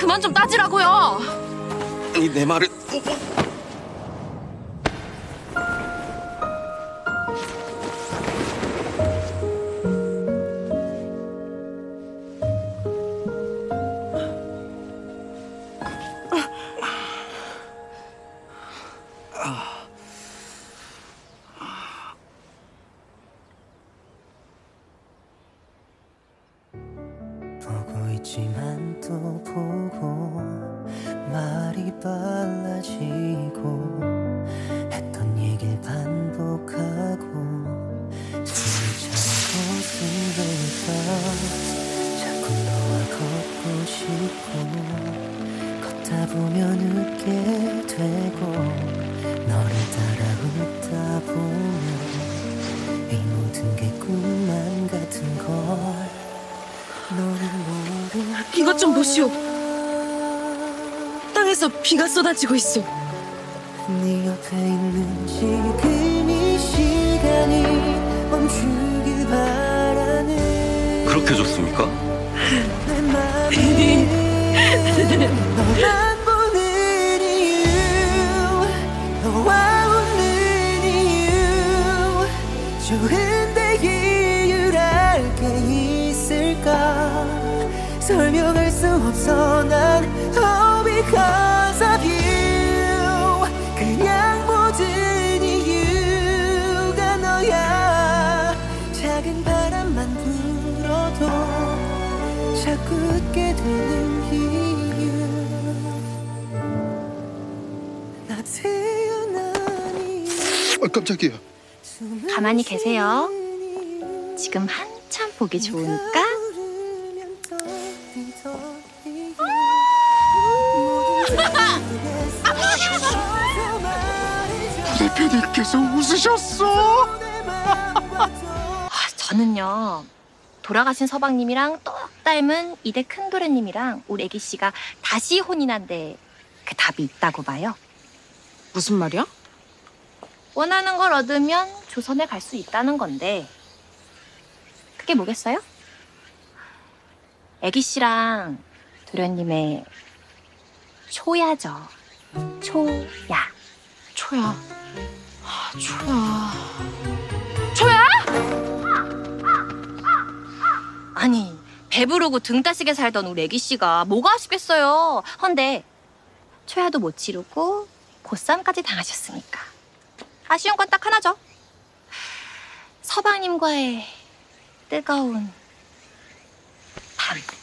그만 좀 따지라고요. 내 말을... 보고 있지만 또 보고 말이 빨라지고 했던 얘길 반복하고 숨이 찬 곳은 왜일까 자꾸 너와 걷고 싶고 걷다 보면 웃게 되고 너를 따라 웃다 보면 이 모든 게 꿈만 같은 걸 이것 좀 보시오. 땅에서 비가 쏟아지고 있어. 네 옆에 있는 지금 이 시간이 멈추길 바라네. 그렇게 좋습니까? 내 맘이 너만 보는 이유 너와 웃는 이유 좋은데 이유랄 게 있을까 설명할 수 없어 난 all because of you 그냥 모든 이유가 너야 작은 바람만 불어도 자꾸 웃게 되는 이유 나 태어난 이유 깜짝이야. 가만히 계세요. 지금 한참 보기 좋으니까. 대표님께서 웃으셨어. 저는요 돌아가신 서방님이랑 똑 닮은 이대 큰도련님이랑 우리 애기 씨가 다시 혼인한데 그 답이 있다고 봐요. 무슨 말이야? 원하는 걸 얻으면 조선에 갈 수 있다는 건데 그게 뭐겠어요? 애기 씨랑 도련님의 초야죠. 초야. 초야. 초야. 초야? 아니 배부르고 등 따시게 살던 우리 애기 씨가 뭐가 아쉽겠어요. 헌데 초야도 못 치르고 보쌈까지 당하셨으니까 아쉬운 건 딱 하나죠. 서방님과의 뜨거운 밤.